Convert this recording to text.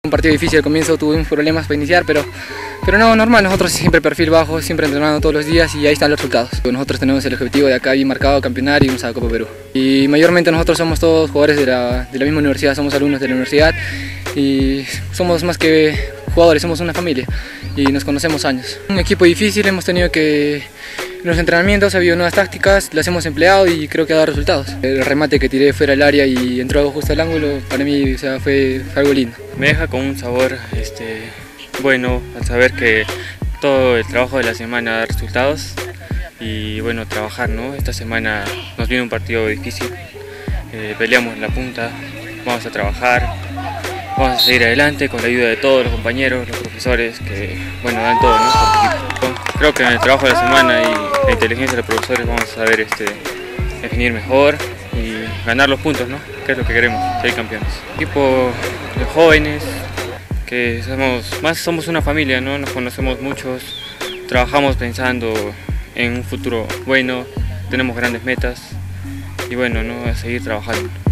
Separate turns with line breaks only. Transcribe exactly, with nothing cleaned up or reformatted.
Un partido difícil al comienzo, tuvimos problemas para iniciar, pero, pero no, normal, nosotros siempre perfil bajo, siempre entrenando todos los días y ahí están los resultados. Nosotros tenemos el objetivo de acá bien marcado, campeonar y irnos a la Copa Perú. Y mayormente nosotros somos todos jugadores de la, de la misma universidad, somos alumnos de la universidad y somos más que jugadores, somos una familia y nos conocemos años. Un equipo difícil, hemos tenido que... En los entrenamientos ha habido nuevas tácticas, las hemos empleado y creo que ha dado resultados. El remate que tiré fuera del área y entró justo al ángulo, para mí o sea, fue, fue algo lindo.
Me deja con un sabor este, bueno al saber que todo el trabajo de la semana da resultados y bueno, trabajar, ¿no? Esta semana nos viene un partido difícil, eh, peleamos la punta, vamos a trabajar, vamos a seguir adelante con la ayuda de todos los compañeros, los profesores que bueno, dan todo, ¿no? Creo que en el trabajo de la semana y la inteligencia de los profesores vamos a saber este, definir mejor y ganar los puntos, ¿no? Que es lo que queremos, ser campeones. Equipo de jóvenes, que somos, más somos una familia, ¿no? Nos conocemos muchos, trabajamos pensando en un futuro bueno, tenemos grandes metas y bueno, ¿no? A seguir trabajando.